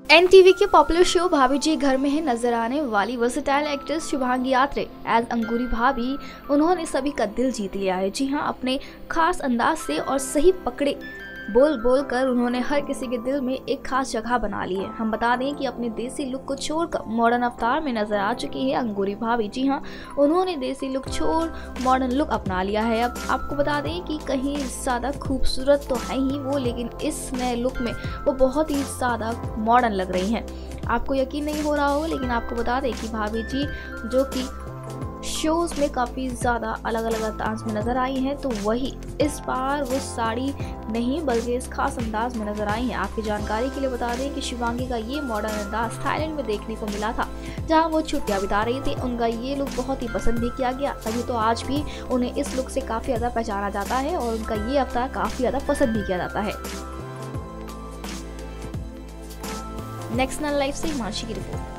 NTV के popular show भाभी जी घर में है नजर आने वाली versatile actress Shubhangi Atre as Angoori Bhabhi, उन्होंने सभी का दिल जीत लिया है। जी हाँ, अपने खास अंदाज से और सही पकड़े बोल बोल कर उन्होंने हर किसी के दिल में एक खास जगह बना ली है। हम बता दें कि अपने देसी लुक को छोड़कर मॉडर्न अवतार में नजर आ चुकी है अंगूरी भाभी। जी हाँ, उन्होंने देसी लुक छोड़ मॉडर्न लुक अपना लिया है। अब आपको बता दें कि कहीं ज़्यादा खूबसूरत तो है ही वो, लेकिन इस नए लुक में वो बहुत ही ज़्यादा मॉडर्न लग रही हैं। आपको यकीन नहीं हो रहा हो, लेकिन आपको बता दें कि भाभी जी जो कि शोज़ में काफ़ी ज़्यादा अलग अलग अंदाज में नज़र आई हैं, तो वही इस बार वो साड़ी नहीं बल्कि इस खास अंदाज में नज़र आई हैं। आपकी जानकारी के लिए बता दें कि शिवांगी का ये मॉडर्न अंदाज थाईलैंड में देखने को मिला था, जहां वो छुट्टियां बिता रही थी। उनका ये लुक बहुत ही पसंद भी किया गया, तभी तो आज भी उन्हें इस लुक से काफ़ी ज़्यादा पहचाना जाता है और उनका ये अवतार काफ़ी ज़्यादा पसंद भी किया जाता है। नेक्स्ट लाइफ से हिमांशी की रिपोर्ट।